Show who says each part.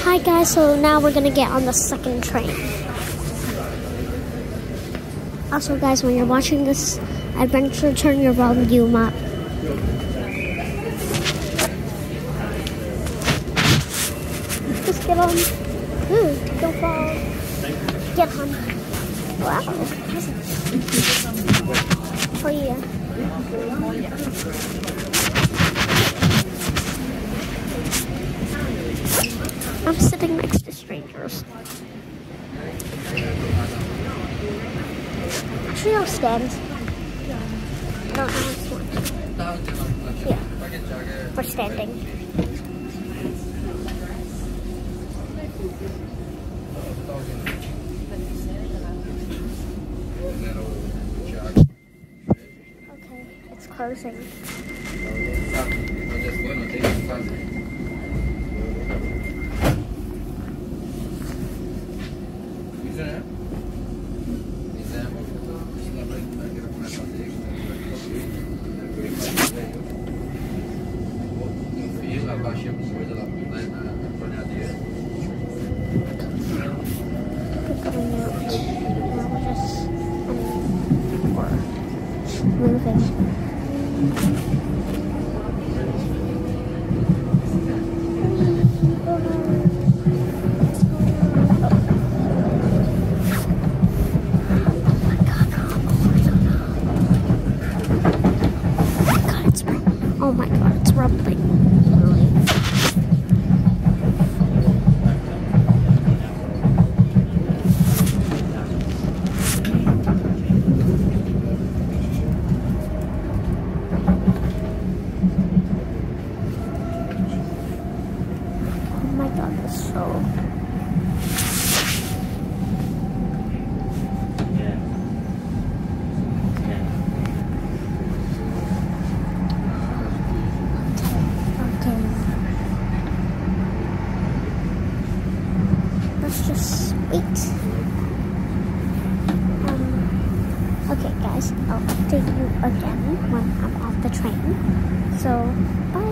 Speaker 1: Hi guys, so now we're gonna get on the second train. Also guys, when you're watching this adventure, turn your volume up. Just get on. Ooh, don't fall. Get on. Wow. Oh yeah. I'm sitting next to strangers. Actually, I'll stand. I don't know how to stand. Yeah, we're standing. Okay, it's closing. Moving. Oh my god, it's rumbling. Oh my god, it's so... Let's just wait. Okay guys, I'll update you again when I'm off the train. So, bye.